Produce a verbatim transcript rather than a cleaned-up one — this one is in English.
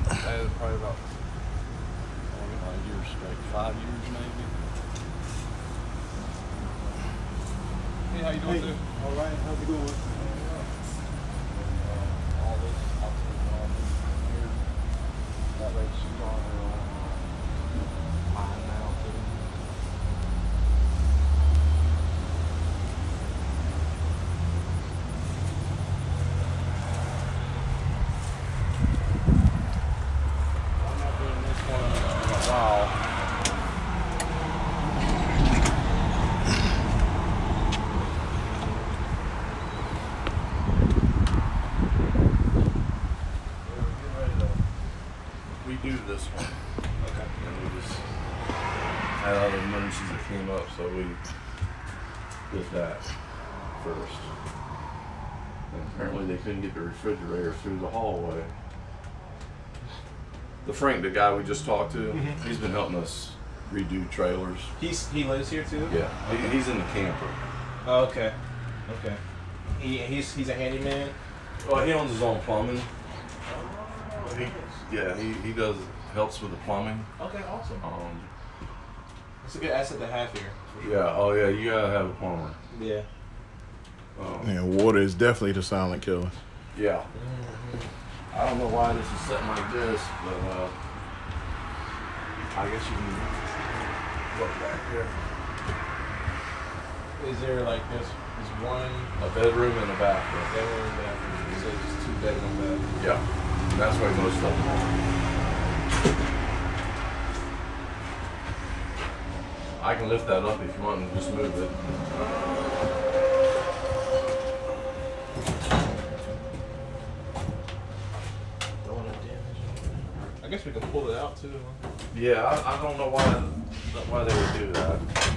Uh, probably about oh, a year straight, five years maybe. Hey, how you doing, Hey, too? all right, how's it going? Uh, all this, I'll take all this here. That way she's on her own. Mine now, too. I'm not doing this one in a while. Redo this one. Okay. And we just had other emergencies that came up, so we did that first. And apparently they couldn't get the refrigerator through the hallway. The Frank, the guy we just talked to, Mm-hmm. he's been helping us redo trailers. He's he lives here too. Yeah, he, he's in the camper. Oh, okay. Okay. He he's he's a handyman. Well, he owns his own plumbing. He, yeah, he, he does helps with the plumbing. Okay, awesome. Um, It's a good asset to have here. yeah, oh yeah, you gotta have a plumber. Yeah. Um, Yeah, water is definitely the silent killer. Yeah. I don't know why this is sitting like this, but uh, I guess you can look back here. Is there like this is one A bedroom and a bathroom. bedroom and bathroom? So just two bedroom bath. Yeah. And that's why most of them are. I can lift that up if you want and just move it. Don't want to damage. I guess we can pull it out too. Huh? Yeah, I, I don't know why why they would do that.